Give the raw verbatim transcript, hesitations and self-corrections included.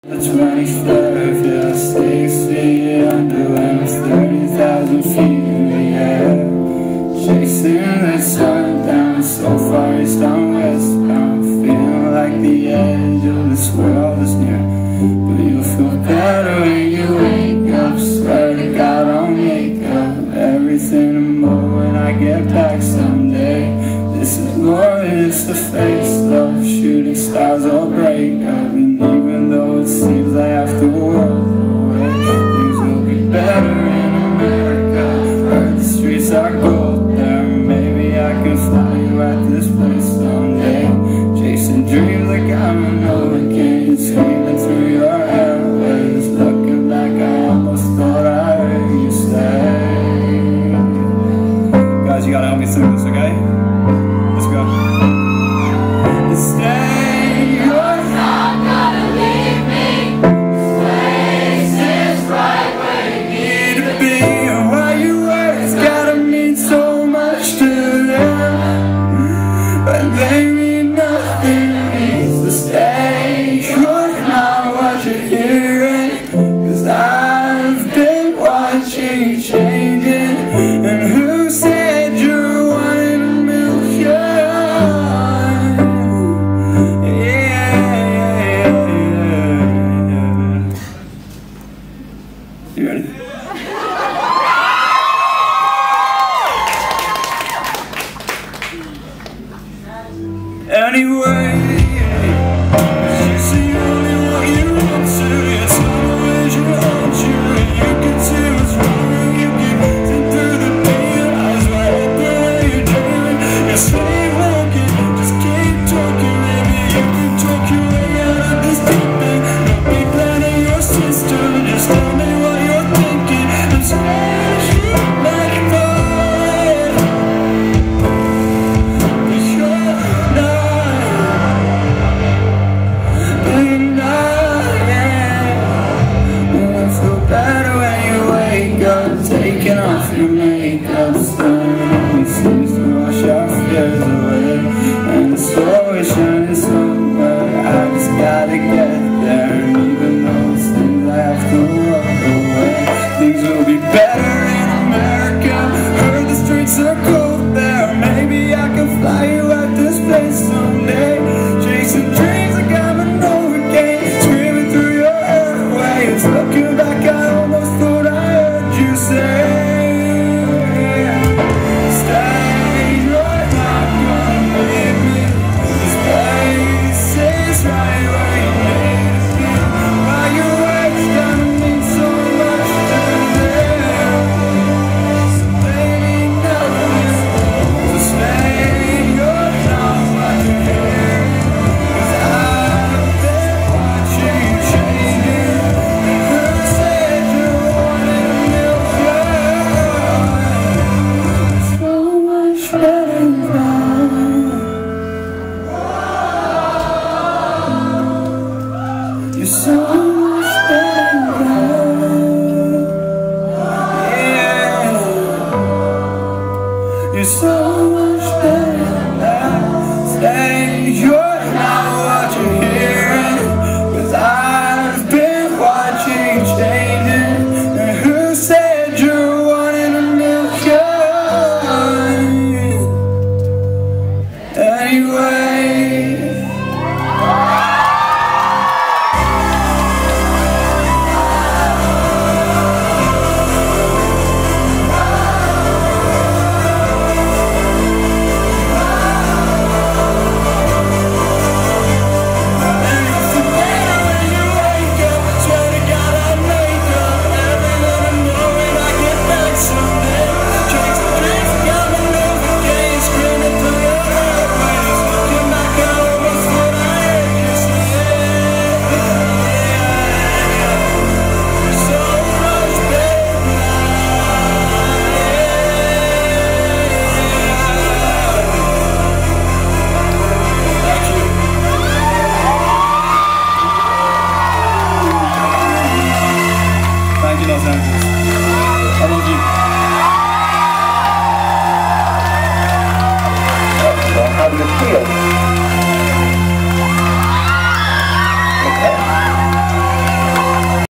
The twenty-third, yeah, six feet under when it's thirty thousand feet in the air. Chasing the sun down so far east and west, I'm feeling like the edge of this world is near. But you'll feel better when you wake up. Swear to God I'll make up everything and more when I get back someday. This is more than just a face, love. Shooting stars will break up, and even though it seems like half the world away, things will be better in America. Heard the streets are gold there. Maybe I can fly you at this place someday. Chasing dreams like I'm an hurricane, screaming through your airways. Looking back, I almost thought I heard you say. Guys, you gotta help me through this, okay? Let's go. Stay, you're not gonna leave me. This place is right where you need to be. And why you words gotta mean so much to them, but they mean nothing to me. So stay, you're not what you're hearing, 'cause I've been watching you changing. And who said you're one in a million? You ready? Anyway, it's the only one you want to. It's not always you want you. You can see what's wrong. You can see through the pain. Eyes wide open when you're dreaming. You're sleepwalking. Just keep talking, maybe you can talk your way out of this deep end. Not be planning your system. Just tell me what you're thinking. And smash you like a bullet. But you're not. You're not, yeah. It'll feel better when you wake up. Taking off your makeup. Staring at me seems to wash our fears away. And it's always shining somewhere. I just gotta get there. And even those things I have to walk away, things will be better in America. Heard the streets are cold there. Maybe I can fly you at this place someday. Chasing dreams like I'm an hurricane, screaming through your airwaves. Looking back, I almost thought I heard you say. Stay, you're not gonna leave me. This place is right where you need to be. Why your words gotta mean so much to them, so they mean nothing. So stay, you're not what you hear, 'cause I've been watching you changing. And who said you're one in a million? So much better now. You're so